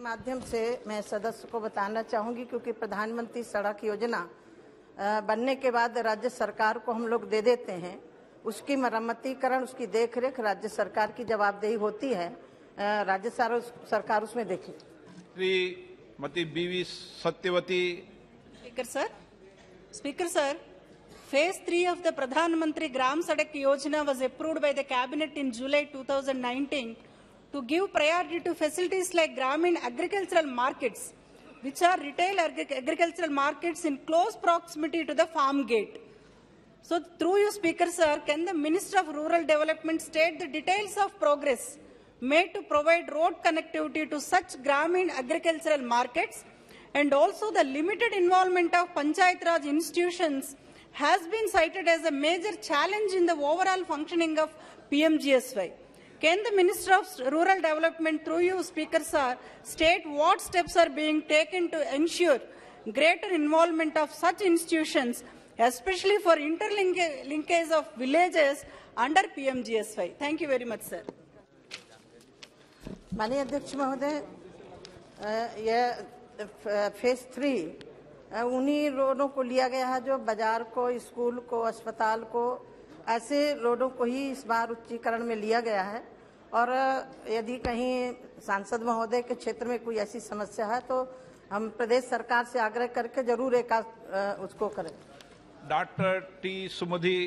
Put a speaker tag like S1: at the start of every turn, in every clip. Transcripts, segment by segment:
S1: माध्यम से मैं सदस्य को बताना चाहूंगी, क्योंकि प्रधानमंत्री सड़क योजना बनने के बाद राज्य सरकार को हम लोग दे देते हैं, उसकी मरम्मतीकरण, उसकी देखरेख राज्य सरकार की जवाबदेही होती है। राज्य सरकार उसमें देखे।
S2: श्रीमती बीवी Satyavati.
S3: Speaker sir, Phase 3 of the Pradhan Mantri Gram Sadak Yojana was approved by the Cabinet in July 2019 to give priority to facilities like Gramin agricultural markets, which are retail agricultural markets in close proximity to the farm gate. So, through you, Speaker sir, can the Minister of Rural Development state the details of progress made to provide road connectivity to such Gramin agricultural markets, and also the limited involvement of Panchayat Raj institutions has been cited as a major challenge in the overall functioning of PMGSY. Can the Minister of Rural Development, through you, Speaker sir, state what steps are being taken to ensure greater involvement of such institutions, especially for interlinkage of villages under PMGSY? Thank you very much, sir.
S1: माननीय अध्यक्ष महोदय, यह phase 3 उन्हीं रोडों को लिया गया है जो बाजार को, स्कूल को, अस्पताल को, ऐसे रोडों को ही इस बार उच्चीकरण में लिया गया है। और यदि कहीं सांसद महोदय के क्षेत्र में कोई ऐसी समस्या है तो हम प्रदेश सरकार से आग्रह करके जरूर एक उसको करें।
S2: Doctor T Sumadhi.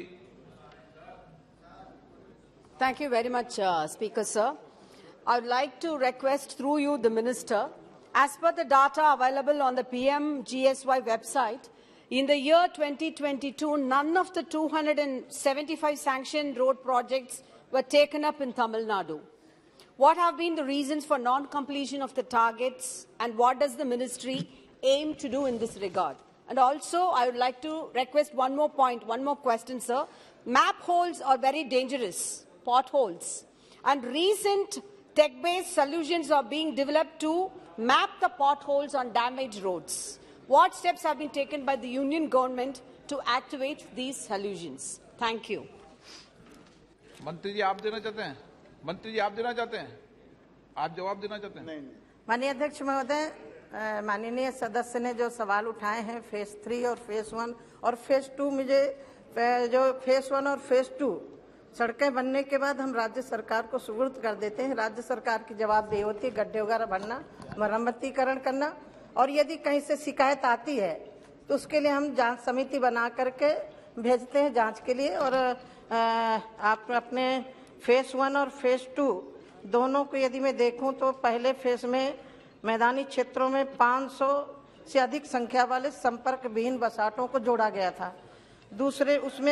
S4: Thank you very much, Speaker sir. I would like to request through you the Minister, as per the data available on the PMGSY website, in the year 2022, none of the 275 sanctioned road projects were taken up in Tamil Nadu. What have been the reasons for non-completion of the targets, and what does the ministry aim to do in this regard? And also, I would like to request one more question, sir. Map holes are very dangerous, potholes, and recent tech-based solutions are being developed to map the potholes on damaged roads. What steps have been taken by the union government to activate these solutions? Thank you.
S2: मंत्री जी आप देना चाहते हैं? मंत्री जी आप देना चाहते हैं? आप जवाब देना चाहते हैं? नहीं।
S1: माननीय अध्यक्ष महोदय, माननीय सदस्य ने जो सवाल उठाए हैं फेज 3 और फेज 1 और फेज 2, मुझे जो फेज 1 और फेज 2 सड़कें बनने के बाद हम राज्य सरकार को सुपुर्द कर देते हैं। राज्य सरकार की जवाबदेही होती है गड्ढे वगैरह भरना, मरम्मतीकरण करना, और यदि कहीं से शिकायत आती है तो उसके लिए हम जांच समिति बना करके भेजते हैं जांच के लिए। और आप अपने फेज 1 और फेज 2 दोनों को यदि मैं देखूं तो पहले फेज में मैदानी क्षेत्रों में 500 से अधिक संख्या वाले संपर्क विहीन बसाटों को जोड़ा गया था। दूसरे उसमें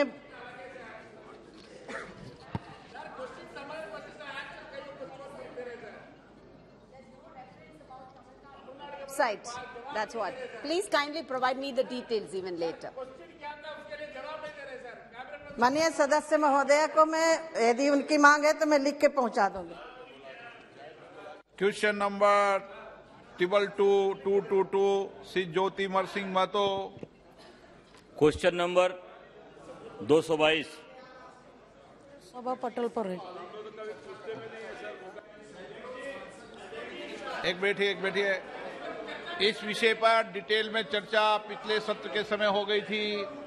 S4: Site. That's what. Please kindly provide me the details even later.
S1: माननीय सदस्य महोदय को मैं यदि उनकी मांग है तो मैं लिख के पहुंचा दूंगी।
S2: Question number 222 Shri Jyotimar Singh Mahato.
S5: Question number 222
S1: सभा पटल पर है।
S2: एक बैठिए। इस विषय पर डिटेल में चर्चा पिछले सत्र के समय हो गई थी।